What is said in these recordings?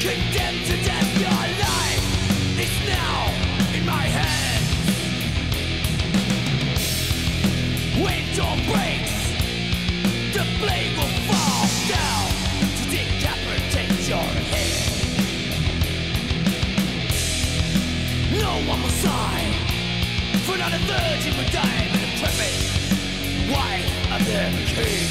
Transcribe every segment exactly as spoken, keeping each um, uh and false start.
Condemned to death, your life is now in my hands. When dawn breaks, the blade will fall down to decapitate your head. No one will sigh, for not a virgin would die with a decrepit wife of their king.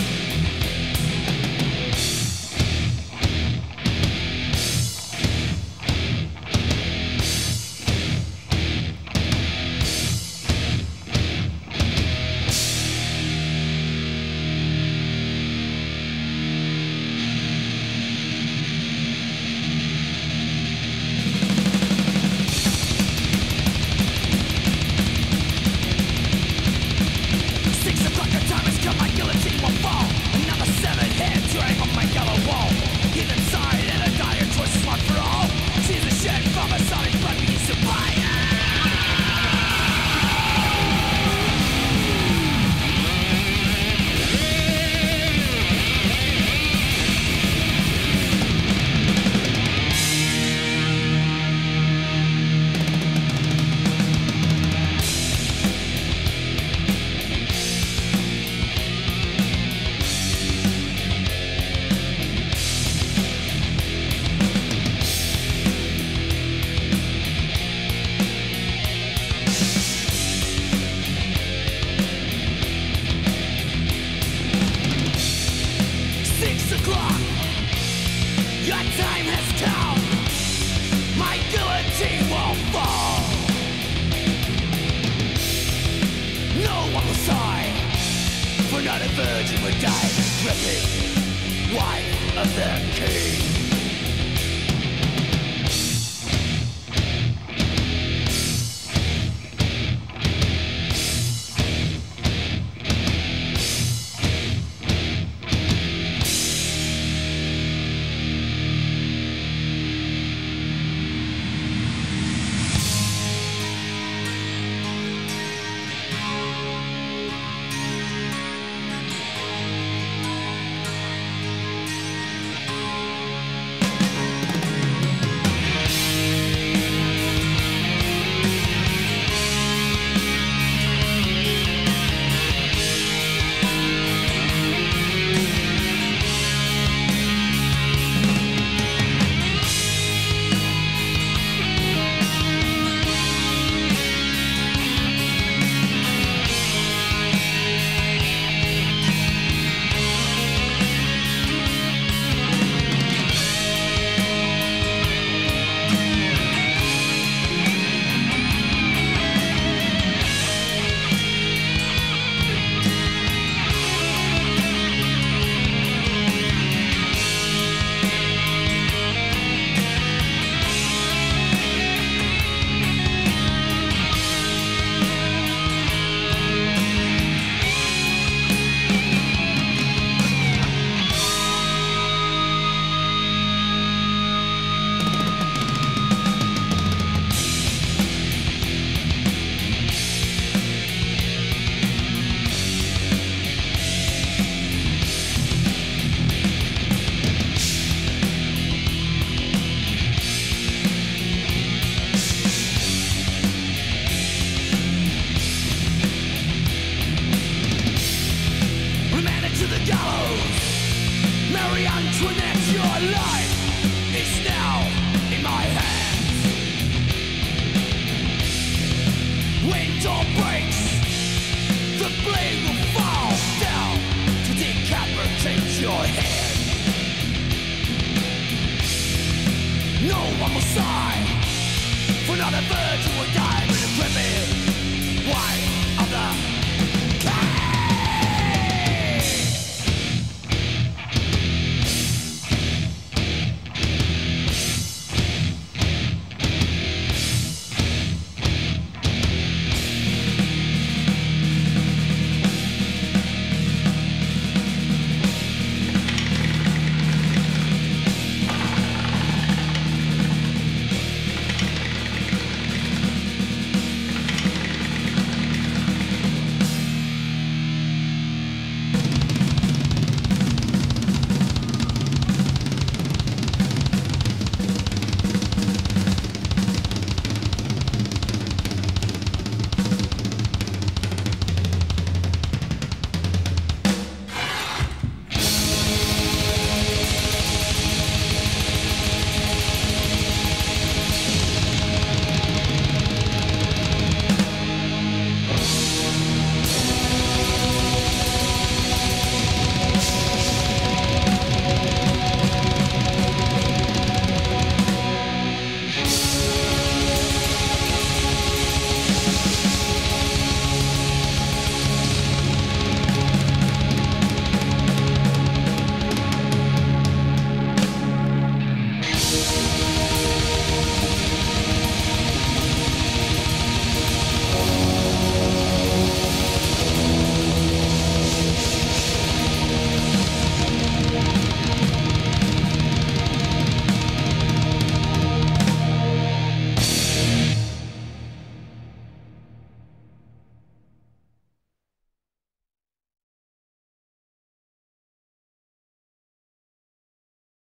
Your time has come. My guillotine will fall. No one will sigh, for not a virgin would die decrepit, wife of their king. Marie Antoinette, your life is now in my hands. When dawn breaks, the blade will fall down to decapitate your head. No one will sigh, for not a virgin will die with a decrepit wife of the